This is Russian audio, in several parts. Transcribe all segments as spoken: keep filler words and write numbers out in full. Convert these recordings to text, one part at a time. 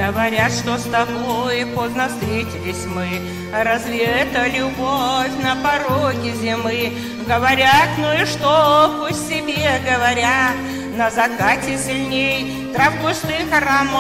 Говорят, что с тобой поздно встретились мы. Разве это любовь на пороге зимы? Говорят, ну и что, пусть себе говорят. На закате сильней трав густых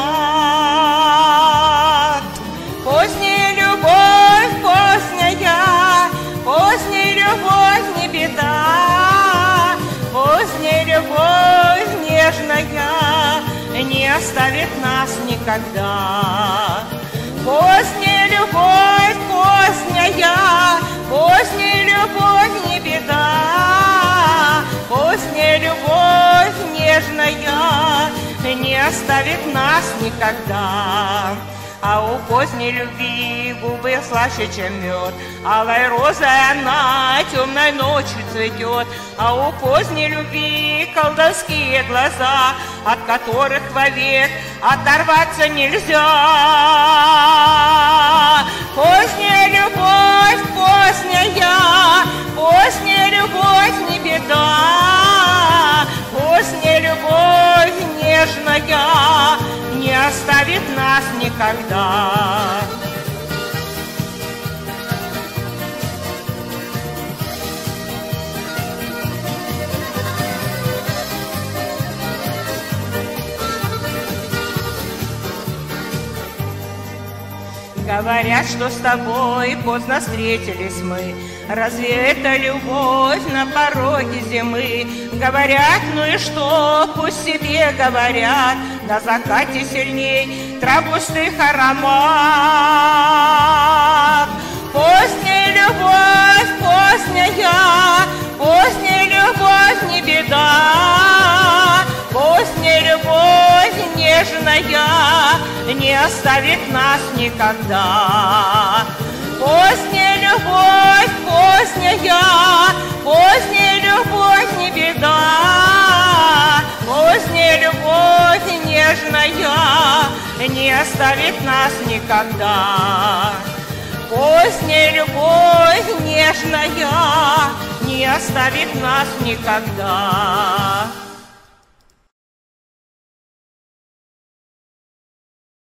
аромат. Поздняя любовь, поздняя, поздняя любовь не беда. Поздняя любовь нежная не оставит нас никогда. Поздняя любовь, поздняя, поздняя любовь не беда. Поздняя любовь нежная не оставит нас никогда. А у поздней любви губы слаще, чем мед, алой розой она темной ночью цветет. А у поздней любви колдовские глаза, от которых вовек оторваться нельзя. Поздняя любовь, поздняя, поздняя любовь не беда. Поздняя любовь нежная не оставит нас никогда. Говорят, что с тобой поздно встретились мы. Разве это любовь на пороге зимы? Говорят, ну и что, пусть себе говорят. На закате сильней трав густых аромат. Поздняя любовь, поздняя, поздняя любовь не беда. Поздняя любовь нежная не оставит нас никогда. Поздняя любовь, поздняя, поздняя любовь не беда. Поздняя любовь нежная не оставит нас никогда. Поздняя любовь нежная не оставит нас никогда.